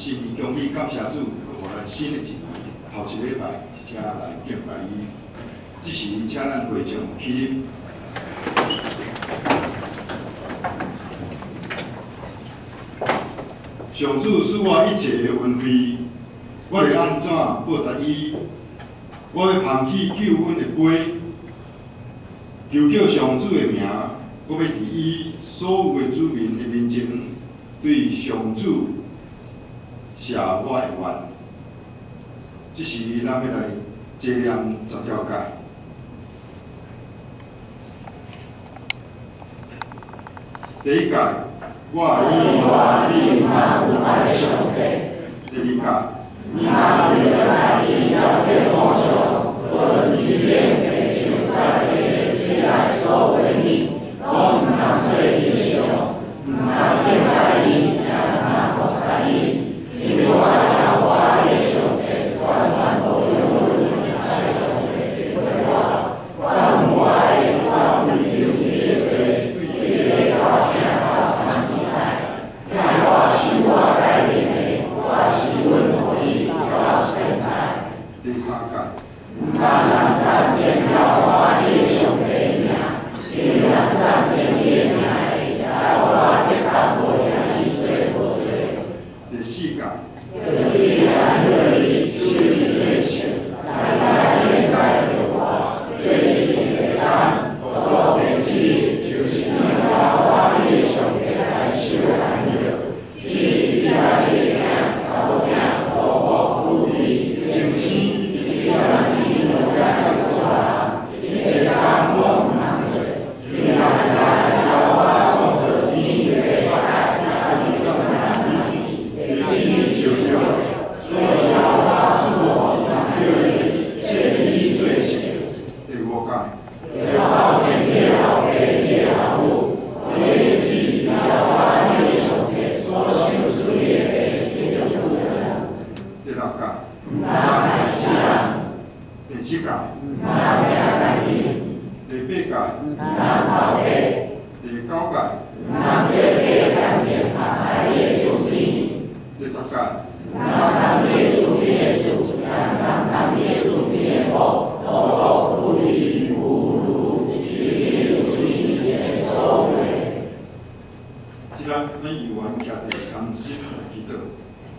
新年恭喜感谢主，互咱新的一年头一礼拜一车来敬拜伊。即时请咱会众起立。上主使我一切运气，我会安怎报答伊？我要捧起救恩的杯，求叫上主的名，我要伫伊所有的子民的面前，对上主谢我的愿。即时咱要来接念10条诫。第一诫，我以他无爱上帝。第二诫，你他为了爱你要被保守，我以免被求他的罪来所为你，我唔通做英雄，唔通敬拜伊，也唔通服侍伊，因为我要我的上帝，我万无永远爱上帝为我，我唔爱我唔求伊的罪，对伊的高敬到三时代，看我是我带领的，我是阮互伊到现在。第三诫，唔通人善前要我的上帝名，因为人善前伊的名会来我得到无定伊做无做。第四诫，要你来做伊属于最善，来应该着我，做伊一个人，多变起，就是能到我的上帝来受难了。是伊来的命，查某囝，无无故意，就是伊让伊能干的做人，一切工我唔通做，因为来要我创造天地的爱，也不敢你，你心就有，所以要我使我叫你谢伊做事。第五诫，要好天地老爸的老母，我也是要我的上帝所受属的一个仆人。第六诫，唔通害死人。第七诫，唔通掠奸淫。第八诫，唔通偷窃。第九诫，唔通做假感情害你的厝边。第十诫，唔通贪你的厝边的厝，也唔通贪你的厝边的某，多不利不如，伊就随伊的所为。即咱咱议员徛伫同心来祈祷。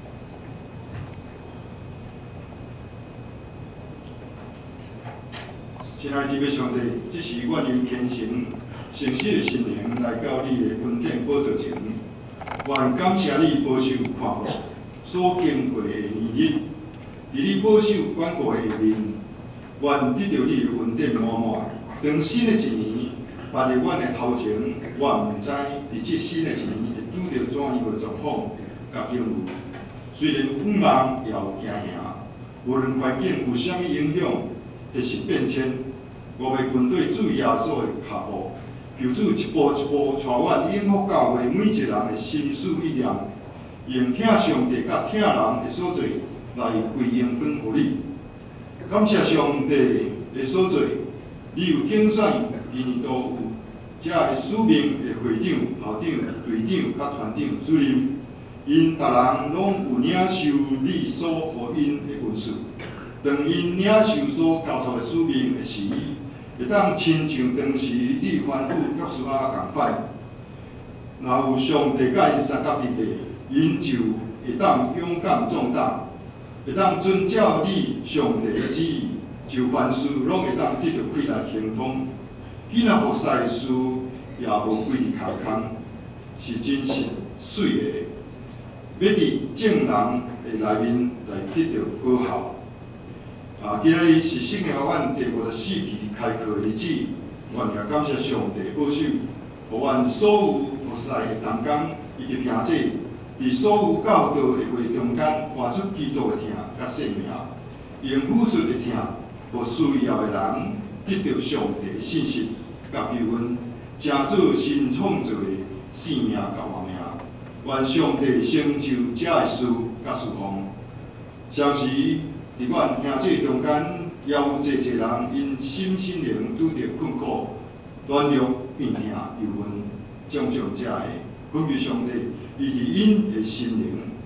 亲爱的天父上帝，这是我用虔诚、诚实的心灵来到你的恩典宝座前，愿感谢你保守看顾所经过的年日，伫你保守管顾的下面，愿得到你的恩典满满。当新的一年踏入阮的头前，我毋知伫这新的一年会拄到怎样的状况甲境遇。虽然有盼望，也有惊吓，无论环境有啥物影响，亦是变迁。我为军队主耶稣的脚步，求主一步一步带阮永福教会每一个人的心思意念，用听上帝甲听人的所做来归应转互你。感谢上帝的所做，你有竞选今年都有这个使命的会长、校长、队长甲团长主任，因逐人拢有领受你所予因的恩赐。当因领受所交托的使命的时，会当亲像当时你吩咐约书亚共款。若有上帝甲因三甲立地，因就会当勇敢壮胆，会当遵照你上帝的旨意，就凡事拢会当得到开来行通。既若服侍的事也无规日空空，是真实水的，要伫正人的内面来得到果效。今仔日是圣经学院第54期开课日子，愿也感谢上帝保守，互阮所有服侍的同工以及听者，伫所有教导的话中间活出基督的听甲生命，用付出的听，互需要的人得到上帝的信息甲救恩，成做新创造的生命甲活命。愿上帝成就这的事甲事奉。相时。伫阮兄弟中间，也有侪侪人因心灵拄着困苦、软弱、病痛、忧闷，种种遮个，恳求上帝，伊伫因的心灵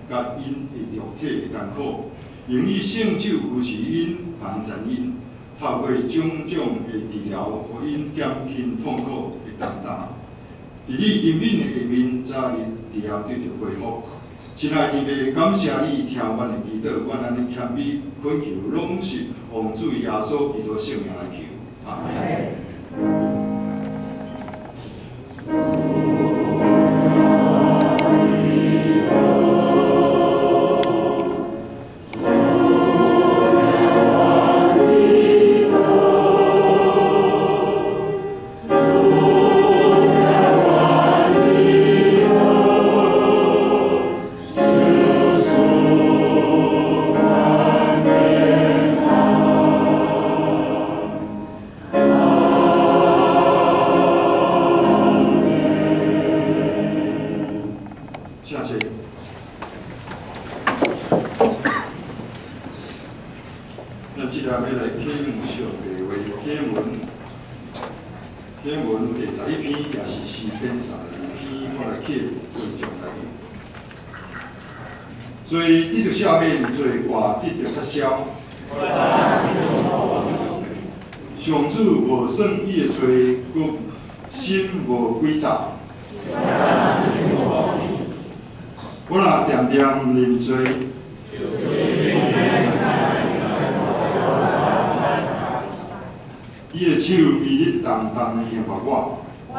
甲因的肉体的艰苦，用以圣酒扶持因旁前因，透过种种的治疗，互因减轻痛苦的担当。伫你灵敏的下面，早日治疗得到恢复。亲爱的弟妹，感谢你听阮的祈祷，阮安尼谦卑恳求，拢是奉主耶稣基督圣名来求，阿门。咱即下要来启蒙上帝话经文第11篇，也是诗篇32篇，我来起分享来用。罪得到赦免，罪过得到撤销。上主无算伊的罪，佮心无归杂。我若点点毋认罪。伊的手臂力重重刑罚我。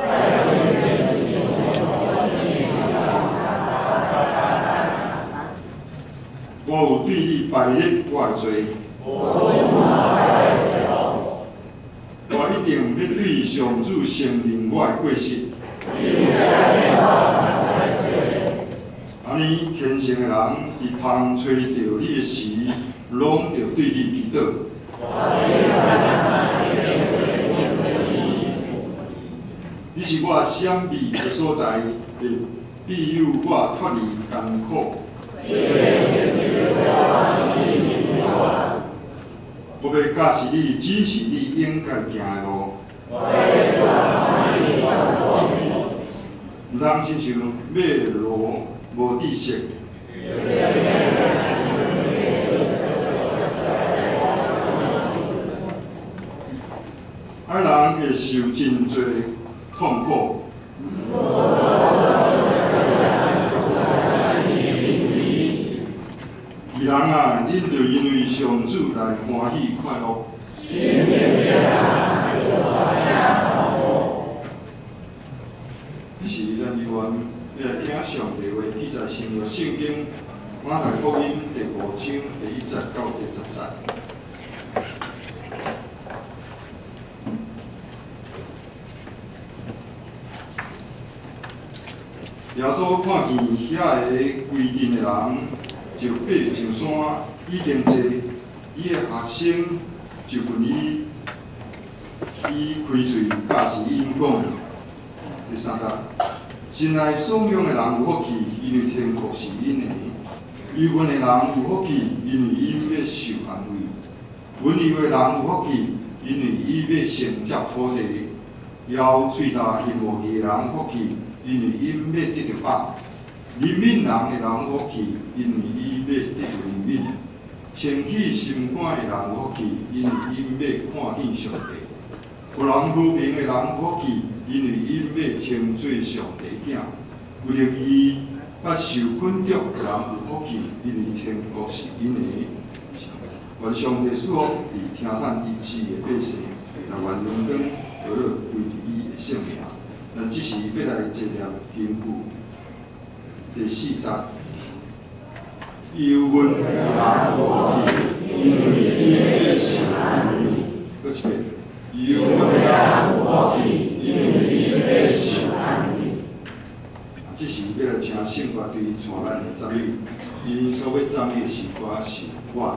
我有对你排列我的罪。我一定要对上主承认我的过失。安尼虔诚的人，伫通找着你的时，拢着对你祈祷。你是我闪避的所在，会庇佑我脱离艰苦。我要教示你，指示你应该行的路。毋通亲像马路无知识。爱人会受真多痛苦。义人啊，恁着因为上主来欢喜快乐。这是咱议员要来听上帝话，记载新约圣经马太福音第5章第1节到第10节。耶稣看见遐个规定的人，就爬上山，已经坐，伊的学生就问伊开嘴教示因讲：第3节，心内颂扬的人有福气，因为天国是因的；忧闷的人有福气，因为因要受安慰；温柔的人有福气，因为伊要承接土地；枵嘴大行无义的人有福气，因为因要得到饱；怜悯人的人有福气，因为伊要得到怜悯；清气心肝的人有福气，因为因要看见上帝；有人无明的人有福气，因为因要称做上帝囝；为了伊捌受困苦的人有福气，因为天国是因的。愿上帝赐福伫听咱医治的百姓，也愿荣光得了归伫伊的圣名。咱只是要来坐念经句第4节，忧闷的人有福气，因为伊要受安慰。搁一遍，忧闷的人有福气，因为伊要受安慰。只是要来请圣歌队传咱的赞美，因所要赞美的是我是我。